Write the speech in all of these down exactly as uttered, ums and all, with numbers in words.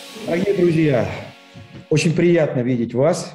Дорогие друзья, очень приятно видеть вас,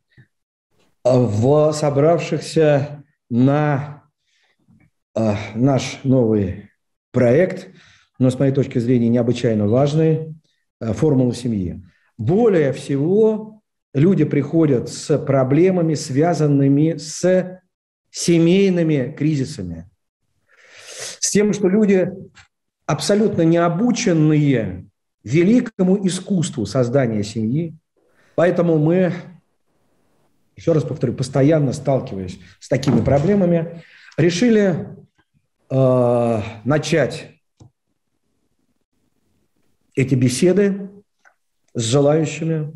в собравшихся на э, наш новый проект, но, с моей точки зрения, необычайно важный, э, «Формула семьи». Более всего люди приходят с проблемами, связанными с семейными кризисами, с тем, что люди абсолютно необученные великому искусству создания семьи. Поэтому мы, еще раз повторю, постоянно сталкиваясь с такими проблемами, решили э, начать эти беседы с желающими.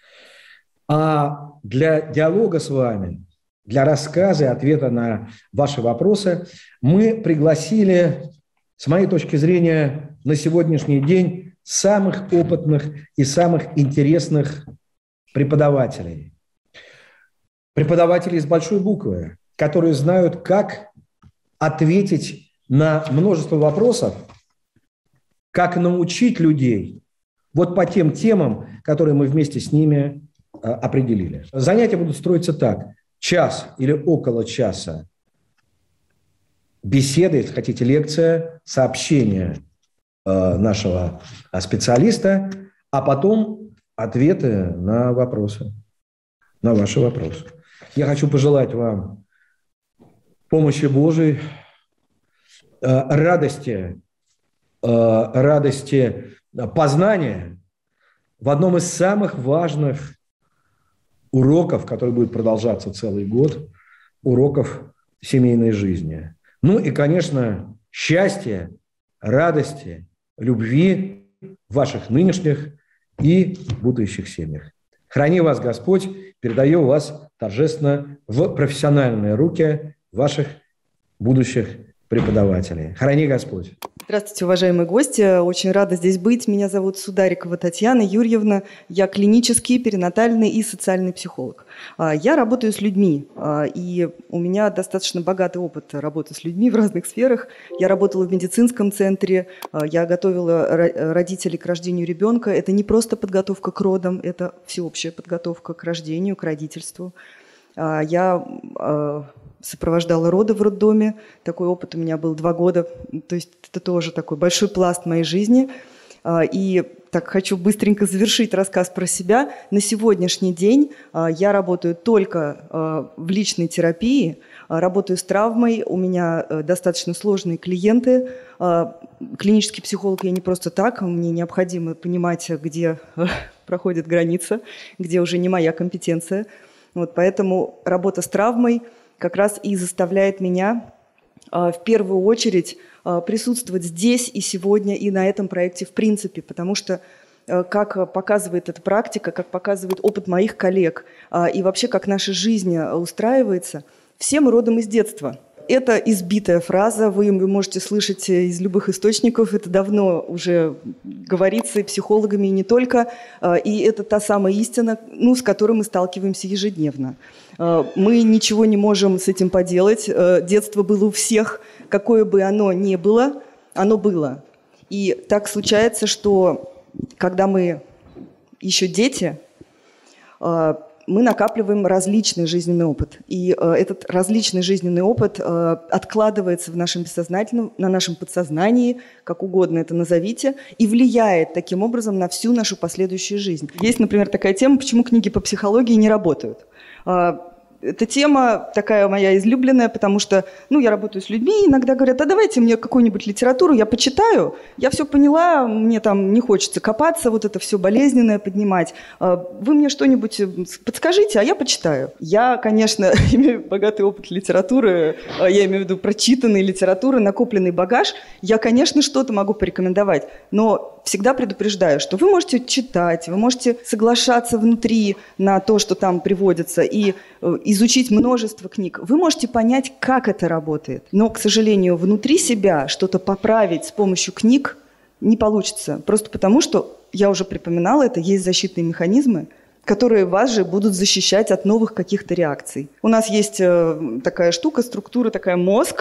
А для диалога с вами, для рассказа и ответа на ваши вопросы мы пригласили, с моей точки зрения, на сегодняшний день самых опытных и самых интересных преподавателей. Преподавателей с большой буквы, которые знают, как ответить на множество вопросов, как научить людей вот по тем темам, которые мы вместе с ними а, определили. Занятия будут строиться так. Час или около часа беседы, если хотите, лекция, сообщение э, нашего специалиста, а потом ответы на вопросы, на ваши вопросы. Я хочу пожелать вам помощи Божией, э, радости, э, радости познания в одном из самых важных уроков, который будет продолжаться целый год, уроков семейной жизни. Ну и, конечно, счастья, радости, любви в ваших нынешних и будущих семьях. Храни вас Господь, передаю вас торжественно в профессиональные руки ваших будущих преподавателей. Храни Господь. Здравствуйте, уважаемые гости. Очень рада здесь быть. Меня зовут Сударикова Татьяна Юрьевна. Я клинический, перинатальный и социальный психолог. Я работаю с людьми, и у меня достаточно богатый опыт работы с людьми в разных сферах. Я работала в медицинском центре, я готовила родителей к рождению ребенка. Это не просто подготовка к родам, это всеобщая подготовка к рождению, к родительству. Я сопровождала роды в роддоме. Такой опыт у меня был два года. То есть это тоже такой большой пласт моей жизни. И так хочу быстренько завершить рассказ про себя. На сегодняшний день я работаю только в личной терапии, работаю с травмой. У меня достаточно сложные клиенты. Клинический психолог я не просто так. Мне необходимо понимать, где проходит граница, где уже не моя компетенция. Вот, поэтому работа с травмой как раз и заставляет меня э, в первую очередь э, присутствовать здесь и сегодня, и на этом проекте в принципе, потому что, э, как показывает эта практика, как показывает опыт моих коллег, э, и вообще как наша жизнь устраивается, все мы родом из детства. Это избитая фраза, вы ее можете слышать из любых источников, это давно уже говорится и психологами, и не только, и это та самая истина, ну, с которой мы сталкиваемся ежедневно. Мы ничего не можем с этим поделать, детство было у всех, какое бы оно ни было, оно было. И так случается, что когда мы еще дети, мы накапливаем различный жизненный опыт. И э, этот различный жизненный опыт э, откладывается в нашем бессознательном, на нашем подсознании, как угодно это назовите, и влияет таким образом на всю нашу последующую жизнь. Есть, например, такая тема, почему книги по психологии не работают. Э, Эта тема такая моя излюбленная, потому что, ну, я работаю с людьми, иногда говорят, а давайте мне какую-нибудь литературу, я почитаю, я все поняла, мне там не хочется копаться, вот это все болезненное поднимать. Вы мне что-нибудь подскажите, а я почитаю. Я, конечно, имею богатый опыт литературы, я имею в виду прочитанной литературы, накопленный багаж. Я, конечно, что-то могу порекомендовать, но всегда предупреждаю, что вы можете читать, вы можете соглашаться внутри на то, что там приводится, и изучить множество книг. Вы можете понять, как это работает. Но, к сожалению, внутри себя что-то поправить с помощью книг не получится. Просто потому, что, я уже припоминала это, есть защитные механизмы, которые вас же будут защищать от новых каких-то реакций. У нас есть такая штука, структура, такая мозг,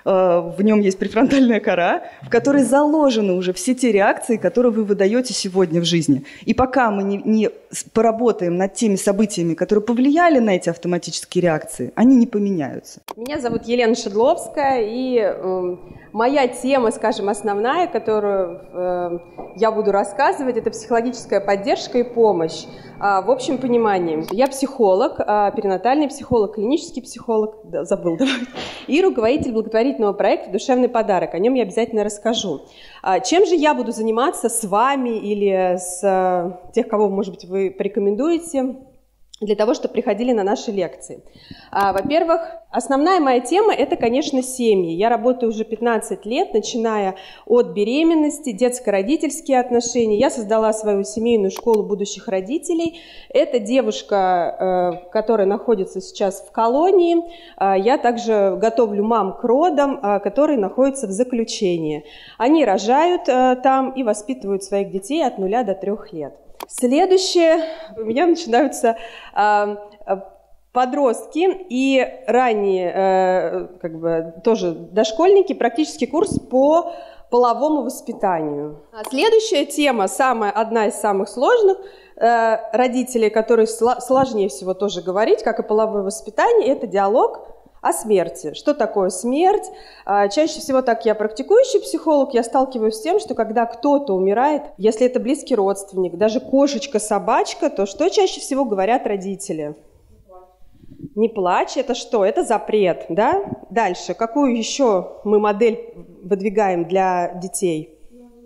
в нем есть префронтальная кора, в которой заложены уже все те реакции, которые вы выдаете сегодня в жизни. И пока мы не, не поработаем над теми событиями, которые повлияли на эти автоматические реакции, они не поменяются. Меня зовут Елена Шедловская, и э, моя тема, скажем, основная, которую э, я буду рассказывать, это психологическая поддержка и помощь. А, в общем понимании, я психолог, а, перинатальный психолог, клинический психолог, да, забыл добавить, и руководитель благотворительного проекта «Душевный подарок». О нем я обязательно расскажу. А, чем же я буду заниматься с вами или с а, тех, кого, может быть, вы порекомендуете, для того, чтобы приходили на наши лекции. А, во-первых, основная моя тема – это, конечно, семьи. Я работаю уже пятнадцать лет, начиная от беременности, детско-родительские отношения. Я создала свою семейную школу будущих родителей. Это девушка, э, которая находится сейчас в колонии. А, я также готовлю мам к родам, а, которые находятся в заключении. Они рожают а, там и воспитывают своих детей от нуля до трех лет. Следующее, у меня начинаются э, подростки и ранние, э, как бы, тоже дошкольники, практический курс по половому воспитанию. А следующая тема, самая, одна из самых сложных, э, родителей, которые сло, сложнее всего тоже говорить, как и половое воспитание, это диалог о смерти. Что такое смерть? Чаще всего, так я практикующий психолог, я сталкиваюсь с тем, что когда кто-то умирает, если это близкий родственник, даже кошечка, собачка, то что чаще всего говорят родители? Не плачь, это что? Это запрет, да? Дальше, какую еще мы модель выдвигаем для детей?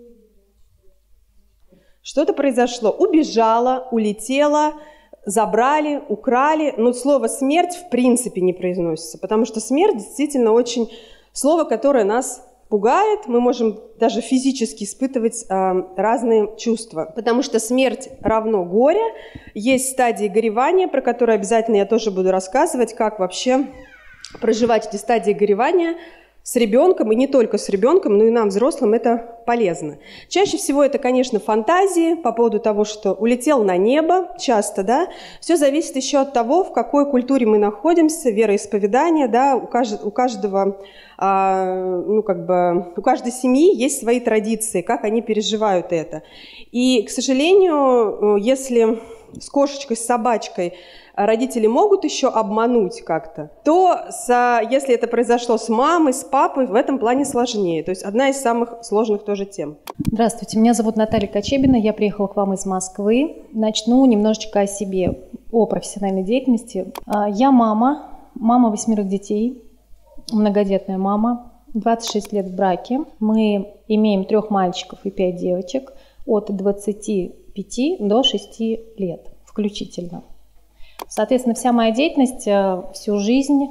Что-то произошло, убежала, улетела, забрали, украли, но слово «смерть» в принципе не произносится, потому что смерть действительно очень слово, которое нас пугает, мы можем даже физически испытывать э, разные чувства, потому что смерть равно горе, есть стадии горевания, про которые обязательно я тоже буду рассказывать, как вообще проживать эти стадии горевания с ребенком, и не только с ребенком, но и нам, взрослым, это полезно. Чаще всего это, конечно, фантазии по поводу того, что улетел на небо, часто, да. Все зависит еще от того, в какой культуре мы находимся, вероисповедание, да, у каждого, у каждого а, ну, как бы, у каждой семьи есть свои традиции, как они переживают это. И, к сожалению, если с кошечкой, с собачкой родители могут еще обмануть как-то, то с, если это произошло с мамой, с папой, в этом плане сложнее. То есть одна из самых сложных тоже тем. Здравствуйте, меня зовут Наталья Кочебина, я приехала к вам из Москвы. Начну немножечко о себе, о профессиональной деятельности. Я мама, мама восьмерых детей, многодетная мама, двадцать шесть лет в браке. Мы имеем трех мальчиков и пять девочек от двадцати пяти до шести лет включительно. Соответственно, вся моя деятельность всю жизнь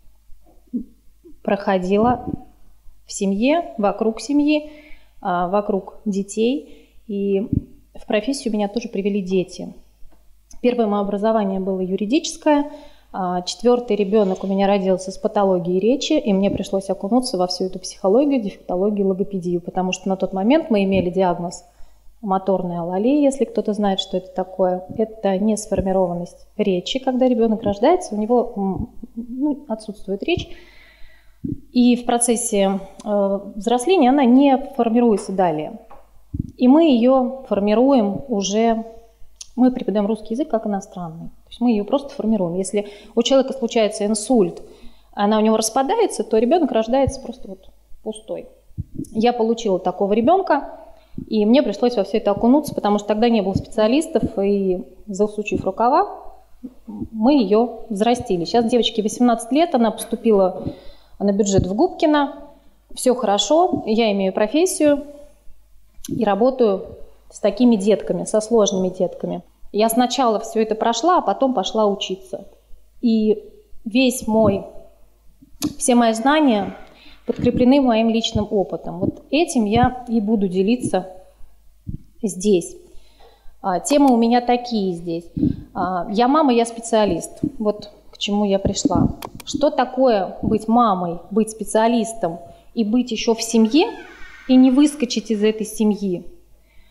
проходила в семье, вокруг семьи, вокруг детей. И в профессию меня тоже привели дети. Первое мое образование было юридическое. Четвертый ребенок у меня родился с патологией речи, и мне пришлось окунуться во всю эту психологию, дефектологию, логопедию, потому что на тот момент мы имели диагноз моторная алалия, если кто-то знает, что это такое. Это несформированность речи. Когда ребенок рождается, у него ну, отсутствует речь. И в процессе э, взросления она не формируется далее. И мы ее формируем уже, мы преподаем русский язык как иностранный. То есть мы ее просто формируем. Если у человека случается инсульт, она у него распадается, то ребенок рождается просто вот пустой. Я получила такого ребенка. И мне пришлось во все это окунуться, потому что тогда не было специалистов, и засучив рукава, мы ее взрастили. Сейчас девочке восемнадцать лет, она поступила на бюджет в Губкино, все хорошо, я имею профессию и работаю с такими детками, со сложными детками. Я сначала все это прошла, а потом пошла учиться. И весь мой, все мои знания подкреплены моим личным опытом. Вот этим я и буду делиться здесь. А, темы у меня такие здесь. А, я мама, я специалист. Вот к чему я пришла. Что такое быть мамой, быть специалистом и быть еще в семье и не выскочить из этой семьи?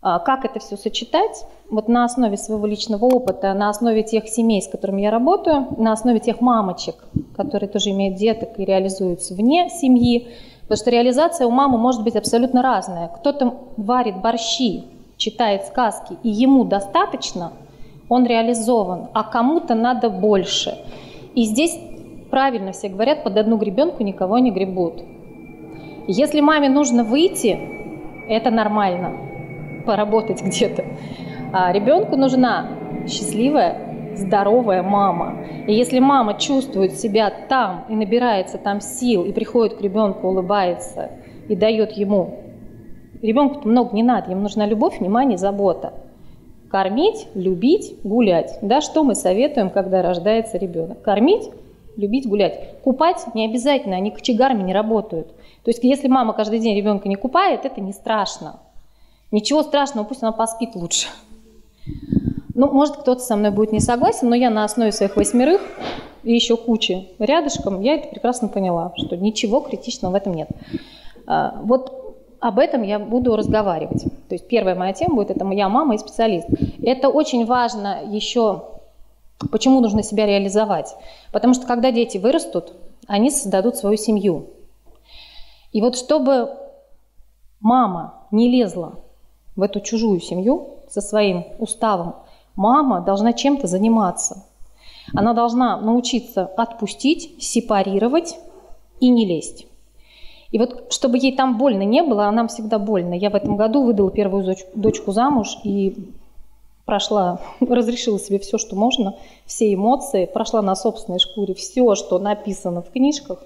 Как это все сочетать? Вот на основе своего личного опыта, на основе тех семей, с которыми я работаю, на основе тех мамочек, которые тоже имеют деток и реализуются вне семьи, потому что реализация у мамы может быть абсолютно разная. Кто-то варит борщи, читает сказки, и ему достаточно, он реализован, а кому-то надо больше. И здесь правильно все говорят, под одну гребенку никого не гребут. Если маме нужно выйти, это нормально. Поработать где-то. А ребенку нужна счастливая, здоровая мама. И если мама чувствует себя там и набирается там сил, и приходит к ребенку, улыбается и дает ему, ребенку много не надо, ему нужна любовь, внимание, забота. Кормить, любить, гулять. Да, что мы советуем, когда рождается ребенок? Кормить, любить, гулять. Купать не обязательно, они кочегарами не работают. То есть если мама каждый день ребенка не купает, это не страшно. Ничего страшного, пусть она поспит лучше. Ну, может, кто-то со мной будет не согласен, но я на основе своих восьмерых и еще кучи рядышком, я это прекрасно поняла, что ничего критичного в этом нет. Вот об этом я буду разговаривать. То есть первая моя тема будет, это моя мама и специалист. Это очень важно еще, почему нужно себя реализовать. Потому что когда дети вырастут, они создадут свою семью. И вот чтобы мама не лезла в эту чужую семью со своим уставом, мама должна чем-то заниматься. Она должна научиться отпустить, сепарировать и не лезть. И вот чтобы ей там больно не было, а нам всегда больно. Я в этом году выдала первую дочь, дочку замуж и прошла, разрешила себе все, что можно, все эмоции, прошла на собственной шкуре все, что написано в книжках.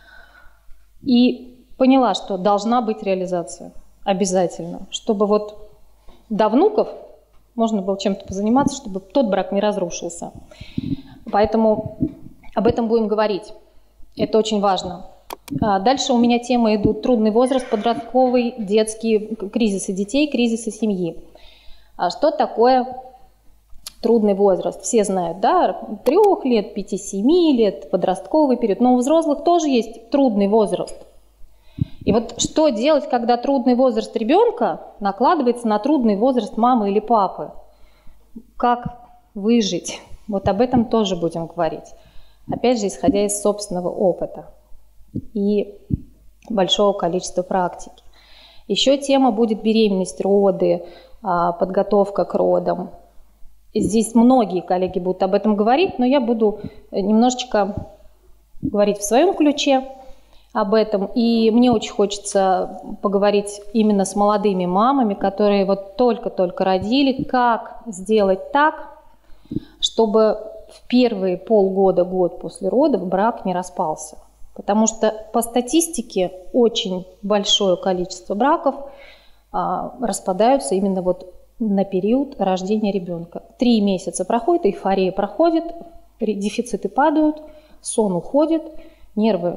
И поняла, что должна быть реализация. Обязательно, чтобы вот до внуков можно было чем-то позаниматься, чтобы тот брак не разрушился. Поэтому об этом будем говорить. Это очень важно. Дальше у меня темы идут трудный возраст, подростковый, детские кризисы детей, кризисы семьи. Что такое трудный возраст? Все знают, да, трех лет, пяти-семи лет, подростковый период. Но у взрослых тоже есть трудный возраст. И вот что делать, когда трудный возраст ребенка накладывается на трудный возраст мамы или папы? Как выжить? Вот об этом тоже будем говорить. Опять же, исходя из собственного опыта и большого количества практики. Еще тема будет беременность, роды, подготовка к родам. Здесь многие коллеги будут об этом говорить, но я буду немножечко говорить в своем ключе об этом. И мне очень хочется поговорить именно с молодыми мамами, которые вот только-только родили, как сделать так, чтобы в первые полгода, год после родов брак не распался. Потому что по статистике очень большое количество браков а, распадаются именно вот на период рождения ребенка. Три месяца проходит, эйфория проходит, дефициты падают, сон уходит, нервы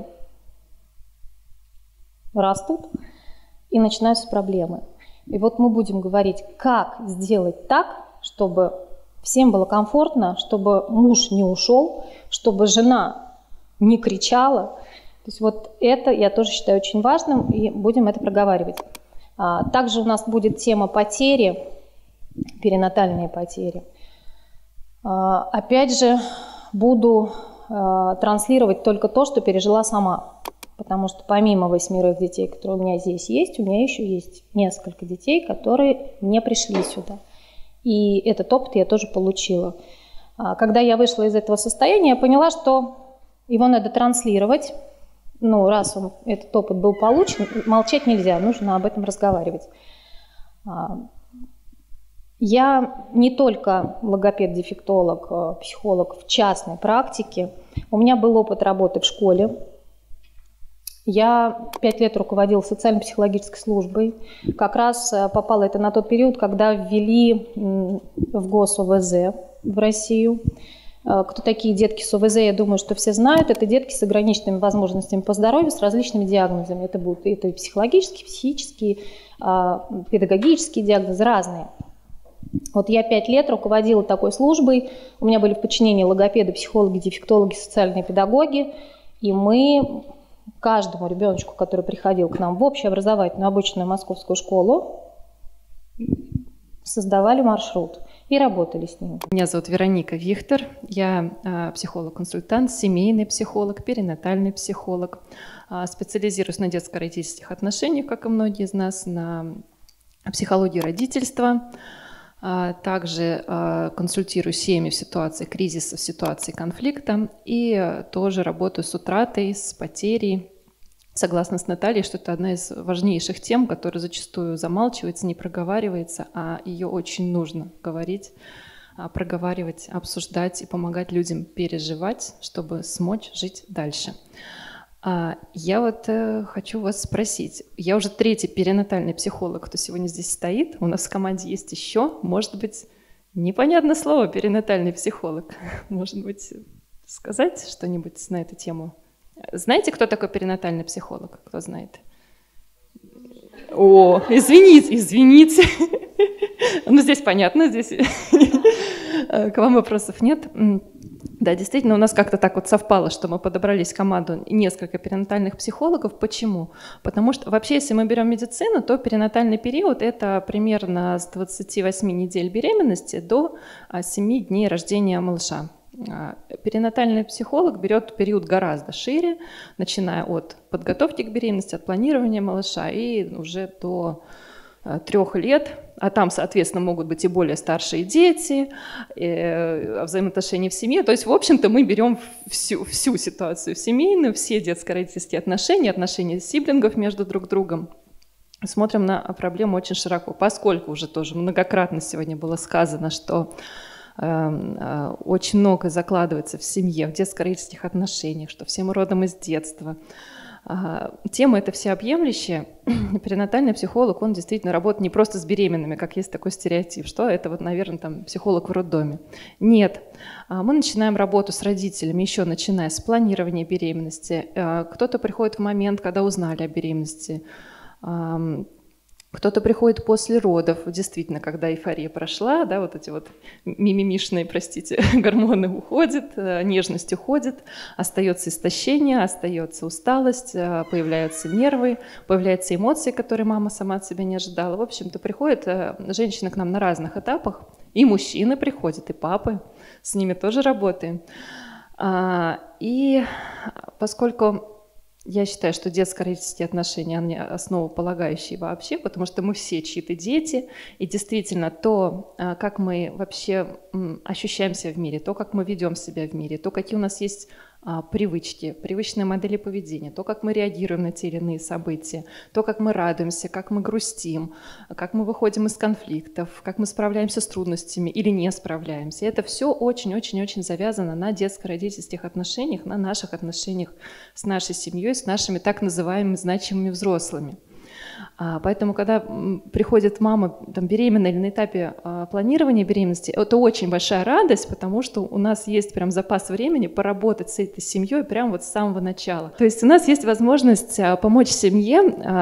растут, и начинаются проблемы. И вот мы будем говорить, как сделать так, чтобы всем было комфортно, чтобы муж не ушел, чтобы жена не кричала. То есть вот это я тоже считаю очень важным, и будем это проговаривать. Также у нас будет тема потери, перинатальные потери. Опять же, буду транслировать только то, что пережила сама. Потому что помимо восьмерых детей, которые у меня здесь есть, у меня еще есть несколько детей, которые не пришли сюда. И этот опыт я тоже получила. Когда я вышла из этого состояния, я поняла, что его надо транслировать. Ну, раз он, этот опыт был получен, молчать нельзя, нужно об этом разговаривать. Я не только логопед-дефектолог, психолог в частной практике. У меня был опыт работы в школе. Я пять лет руководила социально-психологической службой. Как раз попало это на тот период, когда ввели в ГосОВЗ в Россию. Кто такие детки с ОВЗ, я думаю, что все знают. Это детки с ограниченными возможностями по здоровью, с различными диагнозами. Это будут это и психологические, психические, педагогические диагнозы, разные. Вот я пять лет руководила такой службой. У меня были в подчинении логопеды, психологи, дефектологи, социальные педагоги. И мы каждому ребеночку, который приходил к нам в общеобразовательную обычную московскую школу, создавали маршрут и работали с ними. Меня зовут Вероника Вихтер, я э, психолог-консультант, семейный психолог, перинатальный психолог. Э, специализируюсь на детско-родительских отношениях, как и многие из нас, на психологии родительства. Э, также э, консультирую семьи в ситуации кризиса, в ситуации конфликта. И э, тоже работаю с утратой, с потерей. Согласна с Натальей, что это одна из важнейших тем, которая зачастую замалчивается, не проговаривается, а ее очень нужно говорить, проговаривать, обсуждать и помогать людям переживать, чтобы смочь жить дальше. Я вот хочу вас спросить. Я уже третий перинатальный психолог, кто сегодня здесь стоит. У нас в команде есть еще, может быть, непонятное слово «перинатальный психолог». Может быть, сказать что-нибудь на эту тему? Знаете, кто такой перинатальный психолог? Кто знает? О, извините, извините. Ну, здесь понятно, здесь к вам вопросов нет. Да, действительно, у нас как-то так вот совпало, что мы подобрались в команду несколько перинатальных психологов. Почему? Потому что вообще, если мы берем медицину, то перинатальный период – это примерно с двадцати восьми недель беременности до семи дней рождения малыша. Перинатальный психолог берет период гораздо шире, начиная от подготовки к беременности, от планирования малыша и уже до трех лет, а там, соответственно, могут быть и более старшие дети, и взаимоотношения в семье. То есть, в общем-то, мы берем всю, всю ситуацию семейную, все детско-родительские отношения, отношения сиблингов между друг другом. Смотрим на проблему очень широко, поскольку уже тоже многократно сегодня было сказано, что очень много закладывается в семье, в детско-родительских отношениях, что все мы родом из детства. Тема эта всеобъемлющая. Перинатальный психолог, он действительно работает не просто с беременными, как есть такой стереотип, что это вот, наверное, там психолог в роддоме. Нет. Мы начинаем работу с родителями, еще начиная с планирования беременности. Кто-то приходит в момент, когда узнали о беременности. Кто-то приходит после родов, действительно, когда эйфория прошла, да, вот эти вот мимимишные, простите, гормоны уходят, нежность уходит, остается истощение, остается усталость, появляются нервы, появляются эмоции, которые мама сама от себя не ожидала. В общем-то, приходят женщины к нам на разных этапах, и мужчины приходят, и папы, с ними тоже работаем. И поскольку я считаю, что детско-родительские отношения, они основополагающие вообще, потому что мы все чьи-то дети, и действительно то, как мы вообще ощущаем себя в мире, то, как мы ведем себя в мире, то, какие у нас есть привычки, привычные модели поведения, то, как мы реагируем на те или иные события, то, как мы радуемся, как мы грустим, как мы выходим из конфликтов, как мы справляемся с трудностями или не справляемся. Это все очень-очень-очень завязано на детско-родительских отношениях, на наших отношениях с нашей семьей, с нашими так называемыми значимыми взрослыми. Поэтому, когда приходит мама там, беременная или на этапе планирования беременности, это очень большая радость, потому что у нас есть прям запас времени поработать с этой семьей прямо вот с самого начала. То есть у нас есть возможность помочь семье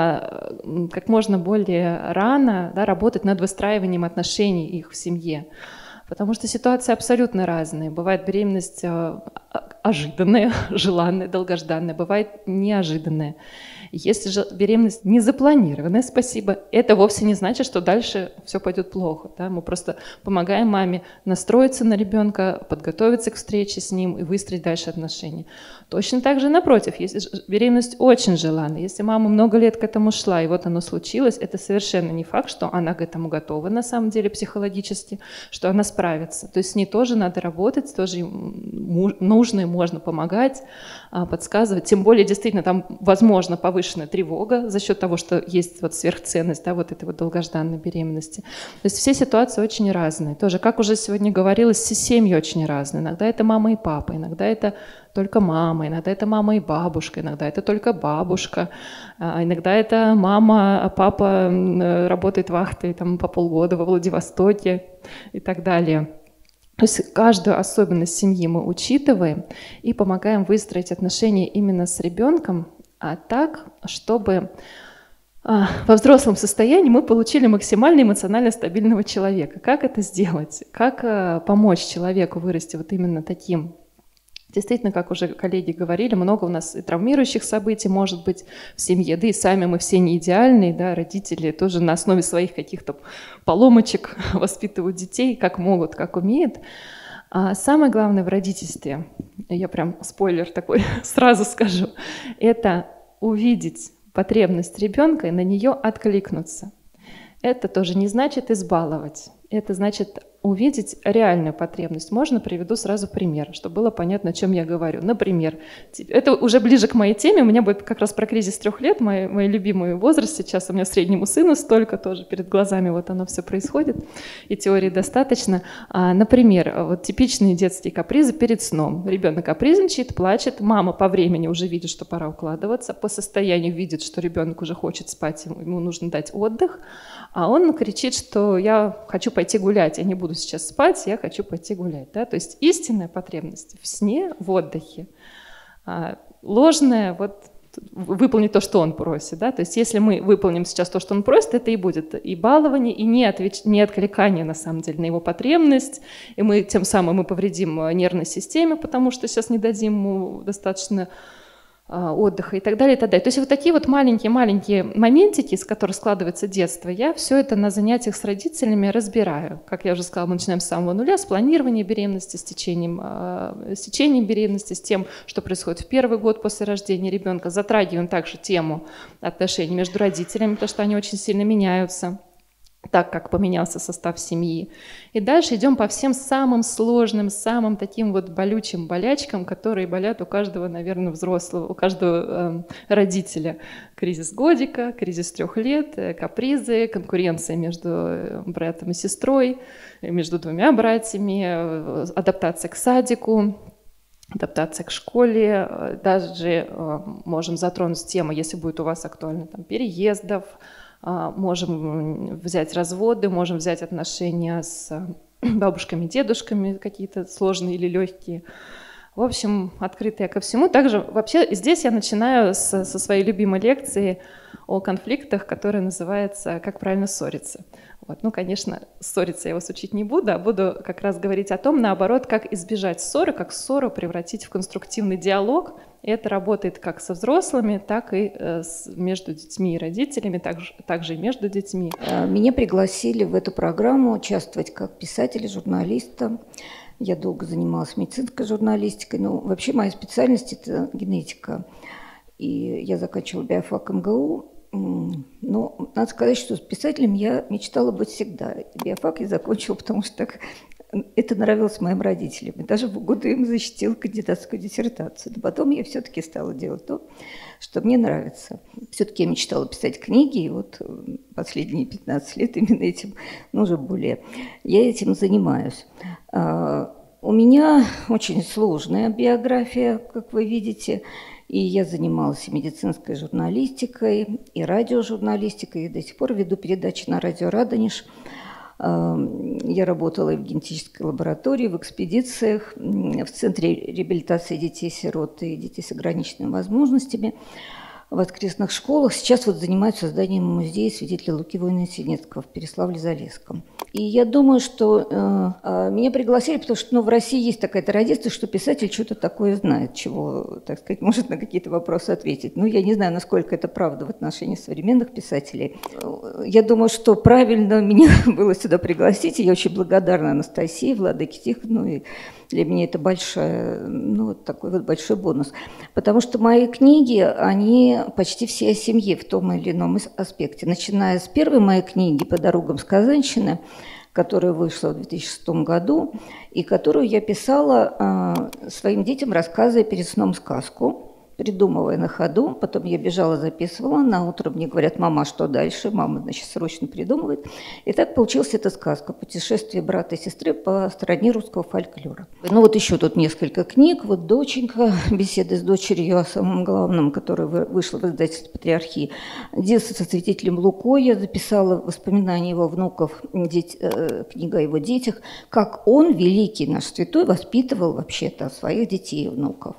как можно более рано, да, работать над выстраиванием отношений их в семье. Потому что ситуации абсолютно разные. Бывает беременность ожиданная, желанная, долгожданная, бывает неожиданная. Если же беременность не запланированная, спасибо, это вовсе не значит, что дальше все пойдет плохо. Да? Мы просто помогаем маме настроиться на ребенка, подготовиться к встрече с ним и выстроить дальше отношения. Точно так же напротив, если беременность очень желанная, если мама много лет к этому шла, и вот оно случилось, это совершенно не факт, что она к этому готова на самом деле психологически, что она справится. То есть с ней тоже надо работать, тоже нужно и можно помогать, подсказывать. Тем более, действительно, там возможно повышенная тревога за счет того, что есть вот сверхценность, да, вот этой вот долгожданной беременности. То есть все ситуации очень разные. Тоже, как уже сегодня говорилось, все семьи очень разные. Иногда это мама и папа, иногда это только мама, иногда это мама и бабушка, иногда это только бабушка, иногда это мама, а папа работает вахтой там, по полгода во Владивостоке и так далее. То есть каждую особенность семьи мы учитываем и помогаем выстроить отношения именно с ребенком, а так, чтобы а, во взрослом состоянии мы получили максимально эмоционально стабильного человека. Как это сделать? Как а, помочь человеку вырасти вот именно таким Действительно, как уже коллеги говорили, много у нас и травмирующих событий может быть в семье, да и сами мы все не идеальные, да, родители тоже на основе своих каких-то поломочек воспитывают детей, как могут, как умеют. А самое главное в родительстве, я прям спойлер такой сразу скажу, это увидеть потребность ребенка и на нее откликнуться. Это тоже не значит избаловать, это значит увидеть реальную потребность. Можно приведу сразу пример, чтобы было понятно, о чем я говорю. Например, это уже ближе к моей теме, у меня будет как раз про кризис трех лет, мой, мой любимый возраст сейчас, у меня среднему сыну столько тоже перед глазами, вот оно все происходит, и теории достаточно. А, например, вот типичные детские капризы перед сном. Ребенок капризничает, плачет, мама по времени уже видит, что пора укладываться, по состоянию видит, что ребенок уже хочет спать, ему, ему нужно дать отдых, а он кричит, что я хочу пойти гулять, я не буду сейчас спать, я хочу пойти гулять. Да? То есть истинная потребность в сне, в отдыхе, а ложная вот, выполнить то, что он просит. Да? То есть если мы выполним сейчас то, что он просит, это и будет и балование, и не, отвеч... не откликание на самом деле на его потребность, и мы тем самым мы повредим нервной системе, потому что сейчас не дадим ему достаточно отдыха и так далее, и так далее. То есть вот такие вот маленькие-маленькие моментики, из которых складывается детство, я все это на занятиях с родителями разбираю. Как я уже сказала, мы начинаем с самого нуля, с планирования беременности, с течением, с течением беременности, с тем, что происходит в первый год после рождения ребенка. Затрагиваем также тему отношений между родителями, потому что они очень сильно меняются, так как поменялся состав семьи. И дальше идем по всем самым сложным, самым таким вот болючим болячкам, которые болят у каждого, наверное, взрослого, у каждого э, родителя. Кризис годика, кризис трех лет, э, капризы, конкуренция между братом и сестрой, между двумя братьями, э, адаптация к садику, адаптация к школе. Даже э, можем затронуть тему, если будет у вас актуально, там, переездов, можем взять разводы, можем взять отношения с бабушками, дедушками, какие-то сложные или легкие. В общем, открытые ко всему. Также вообще здесь я начинаю с, со своей любимой лекции о конфликтах, которая называется «Как правильно ссориться». Вот. Ну, конечно, ссориться я вас учить не буду, а буду как раз говорить о том, наоборот, как избежать ссоры, как ссору превратить в конструктивный диалог. И это работает как со взрослыми, так и э, с, между детьми и родителями, также, также и между детьми. Меня пригласили в эту программу участвовать как писателя, журналиста. Я долго занималась медицинской журналистикой, но вообще моя специальность – это генетика. И я заканчивала биофак эм гэ у. Но надо сказать, что с писателем я мечтала быть всегда. Биофак я закончила, потому что так это нравилось моим родителям. И даже в годы им защитила кандидатскую диссертацию. Но потом я все-таки стала делать то, что мне нравится. Все-таки я мечтала писать книги, и вот последние пятнадцать лет именно этим, ну уже более, я этим занимаюсь. У меня очень сложная биография, как вы видите. И я занималась и медицинской журналистикой, и радиожурналистикой, и до сих пор веду передачи на радио «Радонеж». Я работала и в генетической лаборатории, в экспедициях, в Центре реабилитации детей-сирот и детей с ограниченными возможностями, в воскресных школах. Сейчас вот занимаюсь созданием музея свидетелей Луки Воина-Синецкого в Переславле-Залесском. И я думаю, что э, э, меня пригласили, потому что ну, в России есть такая традиция, что писатель что-то такое знает, чего, так сказать, может на какие-то вопросы ответить. Ну, я не знаю, насколько это правда в отношении современных писателей. Я думаю, что правильно меня было сюда пригласить, и я очень благодарна Анастасии, Владыке Тихону, и для меня это большая, ну, такой вот большой бонус. Потому что мои книги, они почти все о семье в том или ином аспекте. Начиная с первой моей книги «По дорогам Сказанщины», которая вышла в две тысячи шестом году, и которую я писала э, своим детям, рассказывая перед сном сказку, придумывая на ходу. Потом я бежала, записывала. На утро мне говорят: мама, что дальше? Мама, значит, срочно придумывает. И так получилась эта сказка «Путешествие брата и сестры по стране русского фольклора». Ну вот еще тут несколько книг. Вот «Доченька», беседы с дочерью о самом главном, которая вышла в издательстве «Патриархии». «Детство со святителем Лукой». Я записала воспоминания его внуков, деть, э, книга о его детях. Как он, великий наш святой, воспитывал вообще-то своих детей и внуков.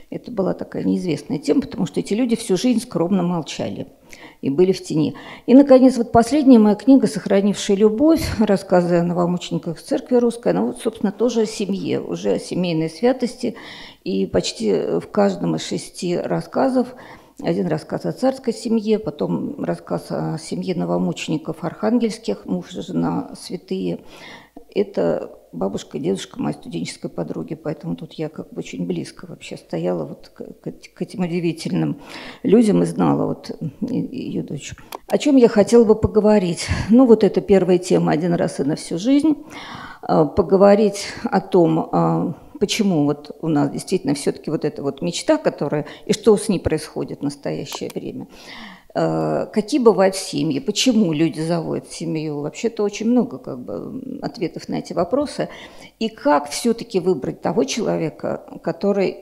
Это была такая неизвестная тема, потому что эти люди всю жизнь скромно молчали и были в тени. И, наконец, вот последняя моя книга «Сохранившая любовь», рассказы о новомучениках церкви русской, она вот, собственно, тоже о семье, уже о семейной святости. И почти в каждом из шести рассказов один рассказ о царской семье, потом рассказ о семье новомучеников архангельских, муж и жена святые. Это бабушка и дедушка моей студенческой подруги, поэтому тут я как бы очень близко вообще стояла вот к, к этим удивительным людям и знала вот ее дочь. О чем я хотела бы поговорить? Ну вот это первая тема «Один раз и на всю жизнь». Поговорить о том, почему вот у нас действительно все-таки вот эта вот мечта, которая, и что с ней происходит в настоящее время. Какие бывают семьи, почему люди заводят семью. Вообще-то очень много как бы ответов на эти вопросы. И как все-таки выбрать того человека, который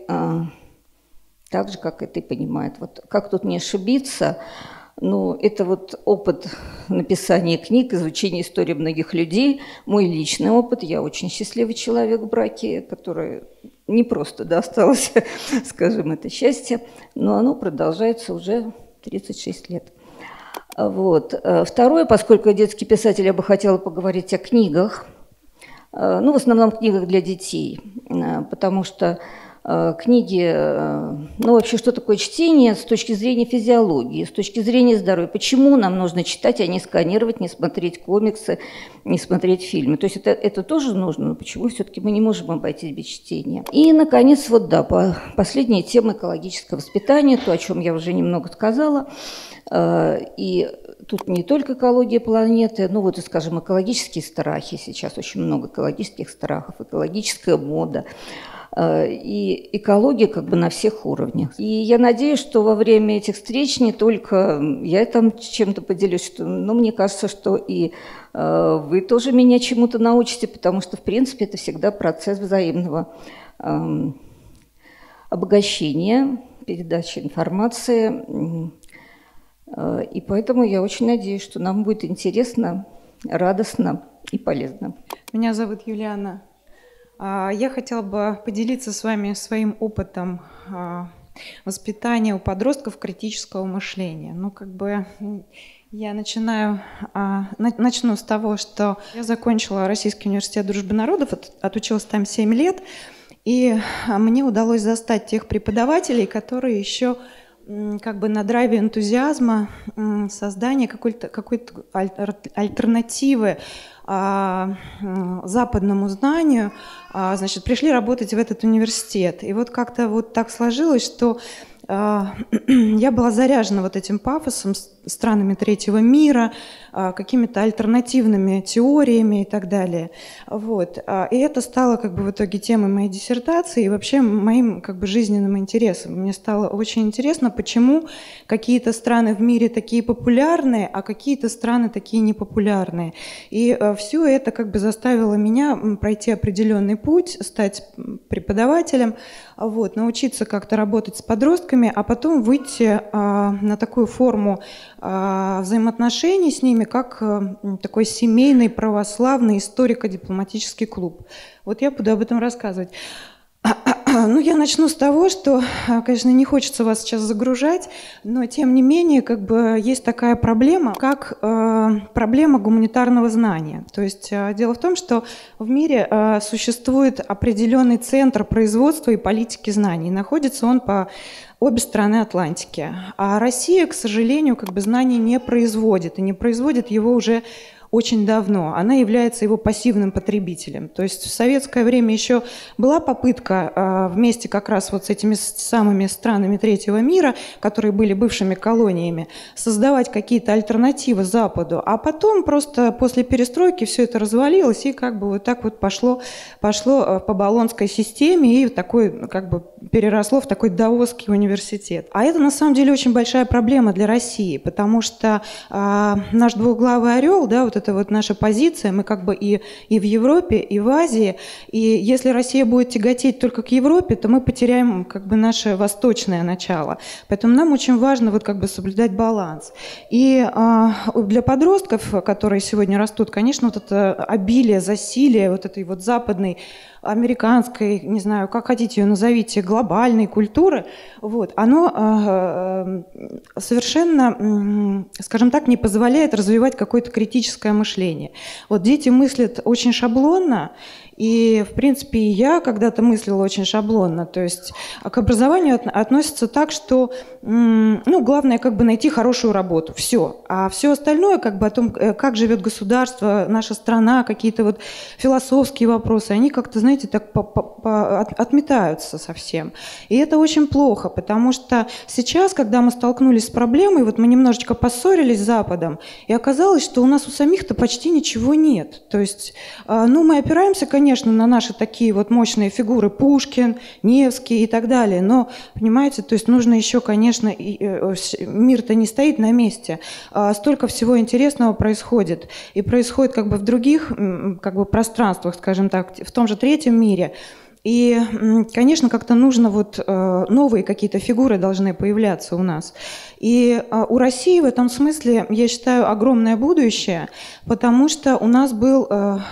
так же, как и ты, понимает. Вот как тут не ошибиться. Ну, это вот опыт написания книг, изучения истории многих людей, мой личный опыт. Я очень счастливый человек в браке, который не просто досталось, скажем, это счастье, но оно продолжается уже тридцать шесть лет. Вот. Второе, поскольку я детский писатель, я бы хотела поговорить о книгах, ну, в основном книгах для детей, потому что книги, ну вообще, что такое чтение с точки зрения физиологии, с точки зрения здоровья. Почему нам нужно читать, а не сканировать, не смотреть комиксы, не смотреть фильмы? То есть это, это тоже нужно, но почему все-таки мы не можем обойтись без чтения? И, наконец, вот да, по, последняя тема экологического воспитания, то, о чем я уже немного сказала. И тут не только экология планеты, ну вот, скажем, экологические страхи. Сейчас очень много экологических страхов, экологическая мода. И экология как бы на всех уровнях. И я надеюсь, что во время этих встреч не только я там чем-то поделюсь, что, но мне кажется, что и э, вы тоже меня чему-то научите, потому что, в принципе, это всегда процесс взаимного э, обогащения, передачи информации. Э, и поэтому я очень надеюсь, что нам будет интересно, радостно и полезно. Меня зовут Юлиана. Я хотела бы поделиться с вами своим опытом воспитания у подростков критического мышления. Ну, как бы я начинаю, начну с того, что я закончила Российский университет дружбы народов, отучилась там семь лет, и мне удалось застать тех преподавателей, которые еще как бы на драйве энтузиазма создания какой-то, какой-то альтернативы а, западному знанию, а, значит, пришли работать в этот университет. И вот как-то вот так сложилось, что а, я была заряжена вот этим пафосом, странами третьего мира, а, какими-то альтернативными теориями и так далее. Вот. А, и это стало как бы в итоге темой моей диссертации и вообще моим как бы жизненным интересом. Мне стало очень интересно, почему какие-то страны в мире такие популярные, а какие-то страны такие непопулярные. И а, все это как бы заставило меня пройти определенный путь, стать преподавателем, вот, научиться как-то работать с подростками, а потом выйти а, на такую форму а, взаимоотношений с ними, как а, такой семейный православный историко-дипломатический клуб. Вот я буду об этом рассказывать. Ну, я начну с того, что, конечно, не хочется вас сейчас загружать, но, тем не менее, как бы есть такая проблема, как э, проблема гуманитарного знания. То есть э, дело в том, что в мире э, существует определенный центр производства и политики знаний. Находится он по обе стороны Атлантики. А Россия, к сожалению, как бы знаний не производит, и не производит его уже очень давно. Она является его пассивным потребителем. То есть в советское время еще была попытка э, вместе как раз вот с этими самыми странами третьего мира, которые были бывшими колониями, создавать какие-то альтернативы Западу. А потом просто после перестройки все это развалилось и как бы вот так вот пошло, пошло по Болонской системе и такой, как бы переросло в такой даосский университет. А это на самом деле очень большая проблема для России, потому что э, наш двуглавый орел, да, вот это вот наша позиция, мы как бы и, и в Европе, и в Азии, и если Россия будет тяготеть только к Европе, то мы потеряем как бы наше восточное начало. Поэтому нам очень важно вот как бы соблюдать баланс. И а, для подростков, которые сегодня растут, конечно, вот это обилие, засилие вот этой вот западной, американской, не знаю, как хотите ее назовите, глобальной культуры, вот, оно э, совершенно, скажем так, не позволяет развивать какое-то критическое мышление. Вот дети мыслят очень шаблонно, и, в принципе, и я когда-то мыслила очень шаблонно. То есть к образованию относятся так, что ну, главное как бы найти хорошую работу. Все. А все остальное как бы о том, как живет государство, наша страна, какие-то вот философские вопросы, они как-то, знаете, так отметаются совсем. И это очень плохо, потому что сейчас, когда мы столкнулись с проблемой, вот мы немножечко поссорились с Западом, и оказалось, что у нас у самих-то почти ничего нет. То есть, ну, мы опираемся, конечно, Конечно, на наши такие вот мощные фигуры Пушкин, Невский и так далее, но, понимаете, то есть нужно еще, конечно, мир-то не стоит на месте, столько всего интересного происходит, и происходит как бы в других как бы пространствах, скажем так, в том же третьем мире. И, конечно, как-то нужно вот новые какие-то фигуры должны появляться у нас. И у России в этом смысле, я считаю, огромное будущее, потому что у нас был,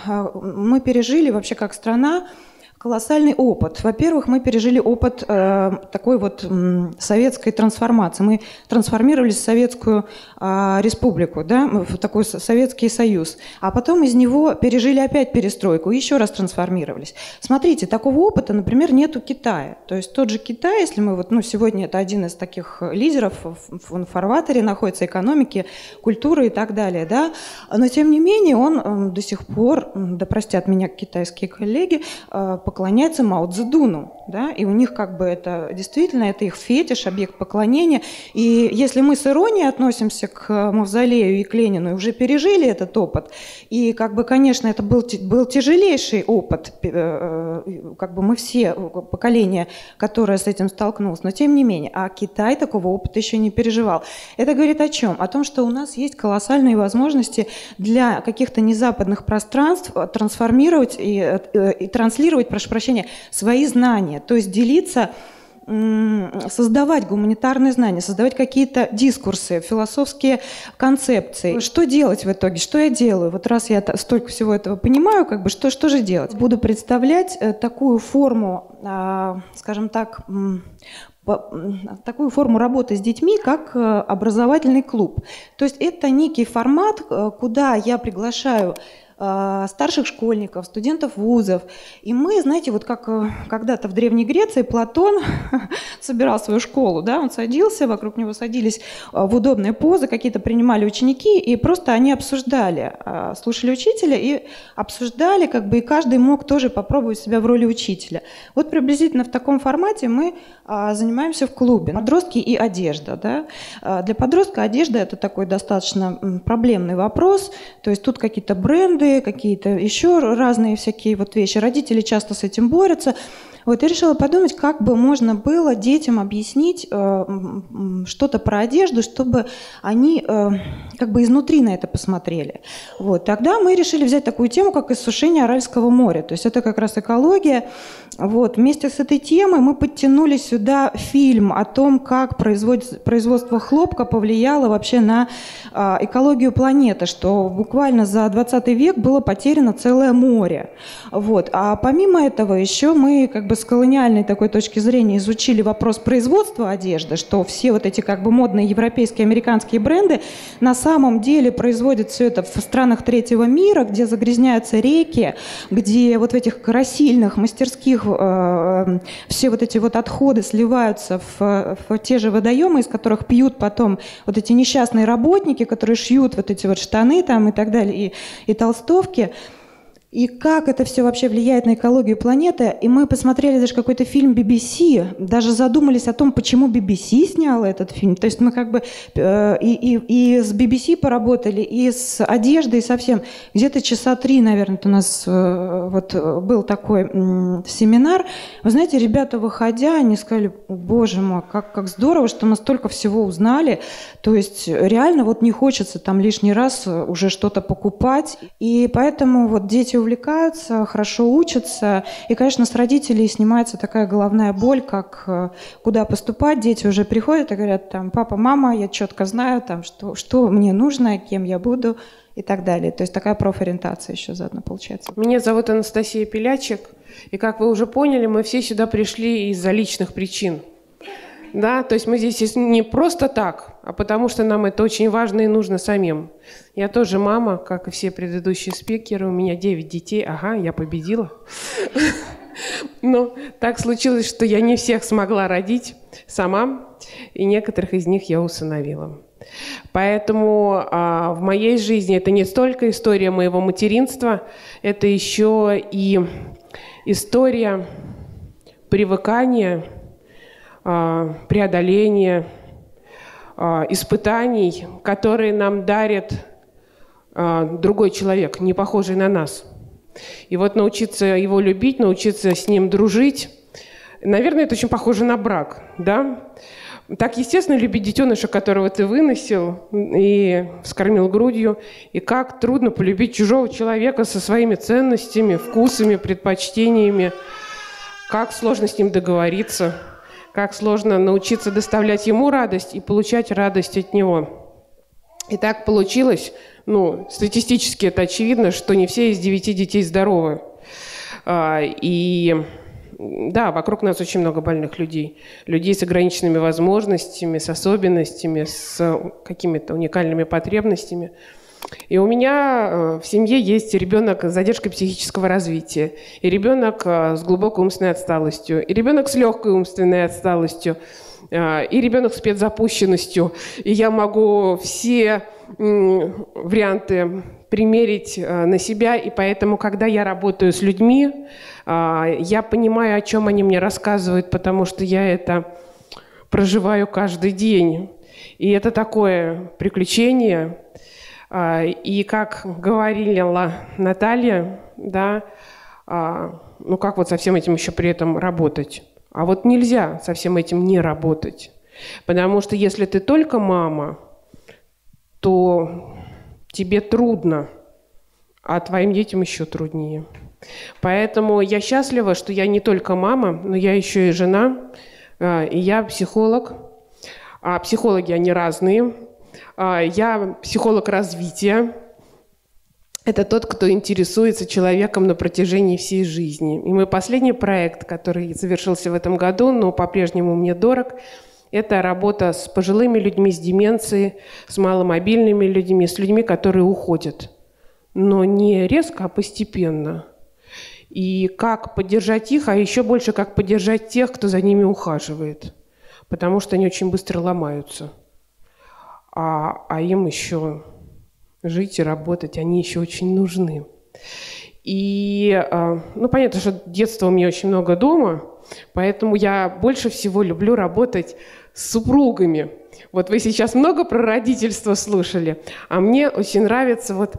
мы пережили вообще как страна колоссальный опыт. Во-первых, мы пережили опыт э, такой вот э, советской трансформации. Мы трансформировались в Советскую э, Республику, да, в такой Советский Союз. А потом из него пережили опять перестройку и еще раз трансформировались. Смотрите, такого опыта, например, нет у Китая. То есть тот же Китай, если мы вот, ну, сегодня это один из таких лидеров, в фарватере находится экономики, культуры и так далее, да, но тем не менее он э, до сих пор, да простят меня китайские коллеги, э, поклоняется Мао Цзэдуну, да, и у них как бы это действительно это их фетиш, объект поклонения. И если мы с иронией относимся к Мавзолею и к Ленину и уже пережили этот опыт, и как бы, конечно, это был, был тяжелейший опыт, как бы мы все поколение, которое с этим столкнулось, но тем не менее, а Китай такого опыта еще не переживал. Это говорит о чем? О том, что у нас есть колоссальные возможности для каких-то незападных пространств трансформировать и, и транслировать, прошу прощения, свои знания, то есть делиться, создавать гуманитарные знания, создавать какие-то дискурсы, философские концепции. Что делать в итоге? Что я делаю? Вот раз я столько всего этого понимаю, как бы, что, что же делать? Буду представлять такую форму, скажем так, такую форму работы с детьми, как образовательный клуб. То есть это некий формат, куда я приглашаю старших школьников, студентов вузов. И мы, знаете, вот как когда-то в Древней Греции Платон собирал свою школу, да, он садился, вокруг него садились в удобные позы, какие-то принимали ученики, и просто они обсуждали, слушали учителя и обсуждали, как бы, и каждый мог тоже попробовать себя в роли учителя. Вот приблизительно в таком формате мы занимаемся в клубе. Подростки и одежда, да. Для подростка одежда – это такой достаточно проблемный вопрос, то есть тут какие-то бренды, какие-то еще разные всякие вот вещи. Родители часто с этим борются. Вот я решила подумать, как бы можно было детям объяснить э, что-то про одежду, чтобы они э, как бы изнутри на это посмотрели. Вот. Тогда мы решили взять такую тему, как иссушение Аральского моря. То есть это как раз экология. Вот. Вместе с этой темой мы подтянули сюда фильм о том, как производство хлопка повлияло вообще на э, экологию планеты, что буквально за двадцатый век было потеряно целое море. Вот. А помимо этого еще мы как бы с колониальной такой точки зрения изучили вопрос производства одежды, что все вот эти как бы модные европейские, американские бренды на самом деле производят все это в странах третьего мира, где загрязняются реки, где вот в этих красильных мастерских э, все вот эти вот отходы сливаются в, в те же водоемы, из которых пьют потом вот эти несчастные работники, которые шьют вот эти вот штаны там и так далее, и, и толстовки. и как это все вообще влияет на экологию планеты. И мы посмотрели даже какой-то фильм би би си, даже задумались о том, почему би би си сняла этот фильм. То есть мы как бы э, и, и, и с би би си поработали, и с одеждой, и со всем. Где-то часа три, наверное, у нас э, вот был такой э, семинар. Вы знаете, ребята, выходя, они сказали: боже мой, как, как здорово, что мы столько всего узнали. То есть реально вот не хочется там лишний раз уже что-то покупать. И поэтому вот дети увлекаются, хорошо учатся. И, конечно, с родителей снимается такая головная боль, как куда поступать. Дети уже приходят и говорят: там, папа, мама, я четко знаю, там, что, что мне нужно, кем я буду и так далее. То есть такая профориентация еще заодно получается. Меня зовут Анастасия Пелячик. И, как вы уже поняли, мы все сюда пришли из-за личных причин. Да, то есть мы здесь не просто так, а потому что нам это очень важно и нужно самим. Я тоже мама, как и все предыдущие спикеры. У меня девять детей. Ага, я победила. Но так случилось, что я не всех смогла родить сама, и некоторых из них я усыновила. Поэтому а, в моей жизни это не столько история моего материнства, это еще и история привыкания, преодоления, испытаний, которые нам дарит другой человек, не похожий на нас. И вот научиться его любить, научиться с ним дружить, наверное, это очень похоже на брак, да? Так естественно любить детеныша, которого ты выносил и вскормил грудью, и как трудно полюбить чужого человека со своими ценностями, вкусами, предпочтениями, как сложно с ним договориться. Как сложно научиться доставлять ему радость и получать радость от него. И так получилось, ну, статистически это очевидно, что не все из девяти детей здоровы. И да, вокруг нас очень много больных людей. Людей с ограниченными возможностями, с особенностями, с какими-то уникальными потребностями. И у меня в семье есть ребенок с задержкой психического развития, и ребенок с глубокой умственной отсталостью, и ребенок с легкой умственной отсталостью, и ребенок с спецзапущенностью. И я могу все варианты примерить на себя, и поэтому, когда я работаю с людьми, я понимаю, о чем они мне рассказывают, потому что я это проживаю каждый день. И это такое приключение. И как говорила Наталья, да, ну как вот со всем этим еще при этом работать? А вот нельзя со всем этим не работать. Потому что если ты только мама, то тебе трудно, а твоим детям еще труднее. Поэтому я счастлива, что я не только мама, но я еще и жена, и я психолог. А психологи, они разные. Я психолог развития. Это тот, кто интересуется человеком на протяжении всей жизни. И мой последний проект, который завершился в этом году, но по-прежнему мне дорог, это работа с пожилыми людьми с деменцией, с маломобильными людьми, с людьми, которые уходят. Но не резко, а постепенно. И как поддержать их, а еще больше, как поддержать тех, кто за ними ухаживает. Потому что они очень быстро ломаются. А, а им еще жить и работать, они еще очень нужны. И, ну, понятно, что детства у меня очень много дома, поэтому я больше всего люблю работать с супругами. Вот вы сейчас много про родительство слушали, а мне очень нравится вот...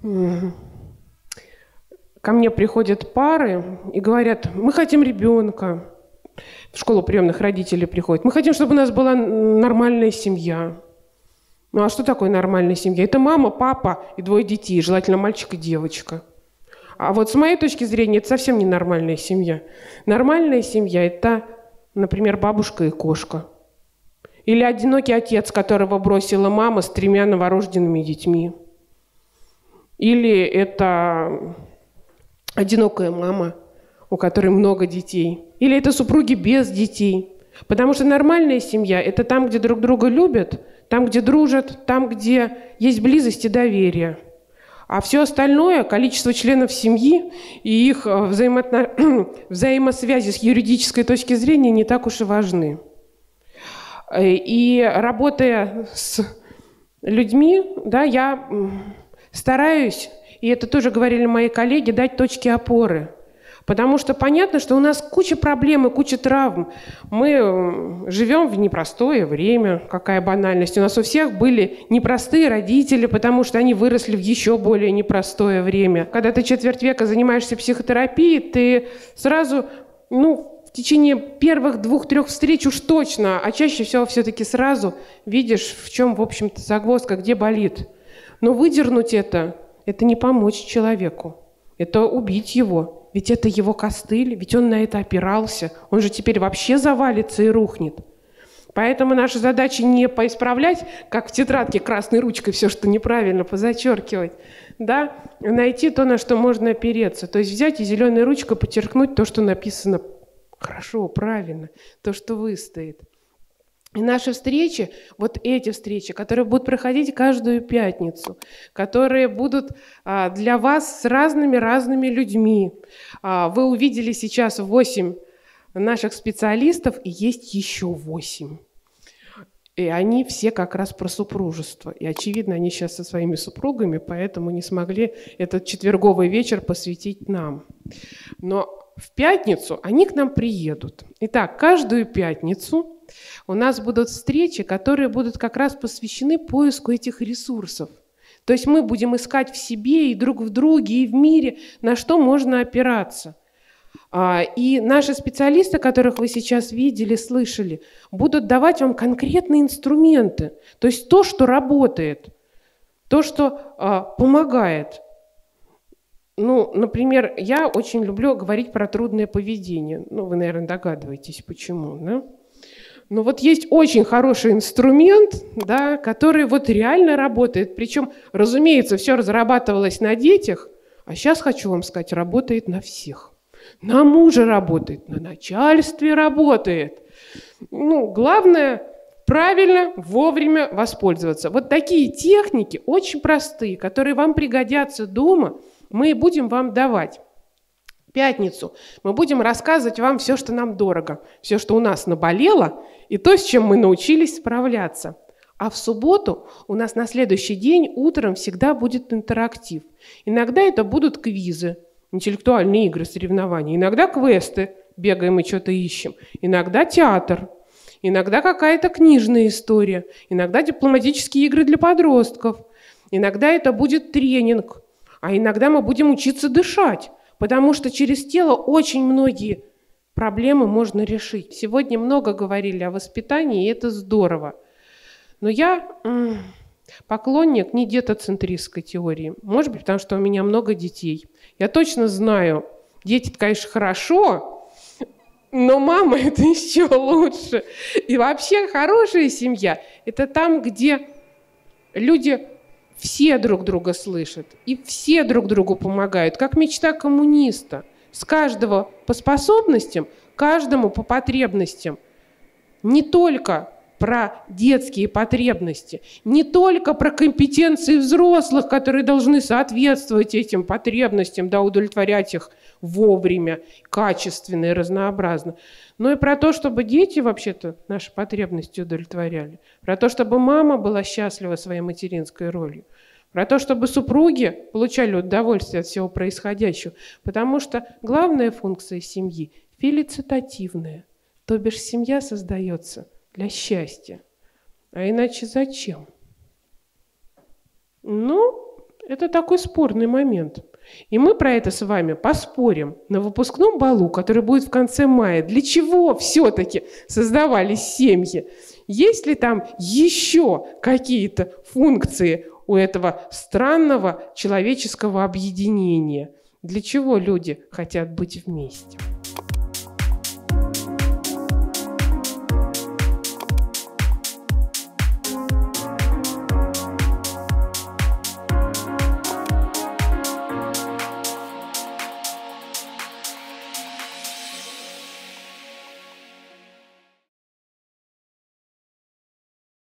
Ко мне приходят пары и говорят: мы хотим ребенка. В школу приемных родителей приходят. Мы хотим, чтобы у нас была нормальная семья. Ну а что такое нормальная семья? Это мама, папа и двое детей, желательно мальчик и девочка. А вот с моей точки зрения это совсем не нормальная семья. Нормальная семья – это, например, бабушка и кошка. Или одинокий отец, которого бросила мама с тремя новорожденными детьми. Или это одинокая мама, у которой много детей. Или это супруги без детей. Потому что нормальная семья – это там, где друг друга любят, там, где дружат, там, где есть близость и доверие. А все остальное, количество членов семьи и их взаимоотно... взаимосвязи с юридической точки зрения не так уж и важны. И работая с людьми, да, я стараюсь и это тоже говорили мои коллеги, дать точки опоры. Потому что понятно, что у нас куча проблем и куча травм. Мы живем в непростое время, какая банальность. У нас у всех были непростые родители, потому что они выросли в еще более непростое время. Когда ты четверть века занимаешься психотерапией, ты сразу, ну, в течение первых двух-трех встреч уж точно, а чаще всего все-таки сразу видишь, в чем, в общем-то, загвоздка, где болит. Но выдернуть это, это не помочь человеку, это убить его. Ведь это его костыль, ведь он на это опирался. Он же теперь вообще завалится и рухнет. Поэтому наша задача не поисправлять, как в тетрадке красной ручкой все, что неправильно, позачеркивать, да, найти то, на что можно опереться. То есть взять и зеленой ручкой подчеркнуть то, что написано хорошо, правильно, то, что выстоит. И наши встречи, вот эти встречи, которые будут проходить каждую пятницу, которые будут а, для вас с разными-разными людьми. А, вы увидели сейчас восемь наших специалистов, и есть еще восемь. И они все как раз про супружество. И, очевидно, они сейчас со своими супругами, поэтому не смогли этот четверговый вечер посвятить нам. Но в пятницу они к нам приедут. Итак, каждую пятницу у нас будут встречи, которые будут как раз посвящены поиску этих ресурсов. То есть мы будем искать в себе и друг в друге, и в мире, на что можно опираться. И наши специалисты, которых вы сейчас видели, слышали, будут давать вам конкретные инструменты. То есть то, что работает, то, что помогает. Ну, например, я очень люблю говорить про трудное поведение. Ну, вы, наверное, догадываетесь, почему, да? Но вот есть очень хороший инструмент, да, который вот реально работает. Причем, разумеется, все разрабатывалось на детях, а сейчас, хочу вам сказать, работает на всех. На муже работает, на начальстве работает. Ну, главное правильно, вовремя воспользоваться. Вот такие техники очень простые, которые вам пригодятся дома, мы будем вам давать. В пятницу мы будем рассказывать вам все, что нам дорого, все, что у нас наболело, и то, с чем мы научились справляться. А в субботу у нас на следующий день утром всегда будет интерактив. Иногда это будут квизы, интеллектуальные игры, соревнования. Иногда квесты, бегаем и что-то ищем. Иногда театр. Иногда какая-то книжная история. Иногда дипломатические игры для подростков. Иногда это будет тренинг. А иногда мы будем учиться дышать. Потому что через тело очень многие проблемы можно решить. Сегодня много говорили о воспитании, и это здорово. Но я м- поклонник не детоцентристской теории. Может быть, потому что у меня много детей. Я точно знаю, дети, конечно, хорошо, но мама – это еще лучше. И вообще хорошая семья – это там, где люди все друг друга слышат и все друг другу помогают, как мечта коммуниста. С каждого по способностям, каждому по потребностям. Не только про детские потребности, не только про компетенции взрослых, которые должны соответствовать этим потребностям, да, удовлетворять их вовремя, качественно и разнообразно, но и про то, чтобы дети вообще-то наши потребности удовлетворяли, про то, чтобы мама была счастлива своей материнской ролью, про то, чтобы супруги получали удовольствие от всего происходящего, потому что главная функция семьи – фелицитативная, то бишь семья создается для счастья. А иначе зачем? Ну, это такой спорный момент. И мы про это с вами поспорим на выпускном балу, который будет в конце мая. Для чего все-таки создавались семьи? Есть ли там еще какие-то функции у этого странного человеческого объединения? Для чего люди хотят быть вместе?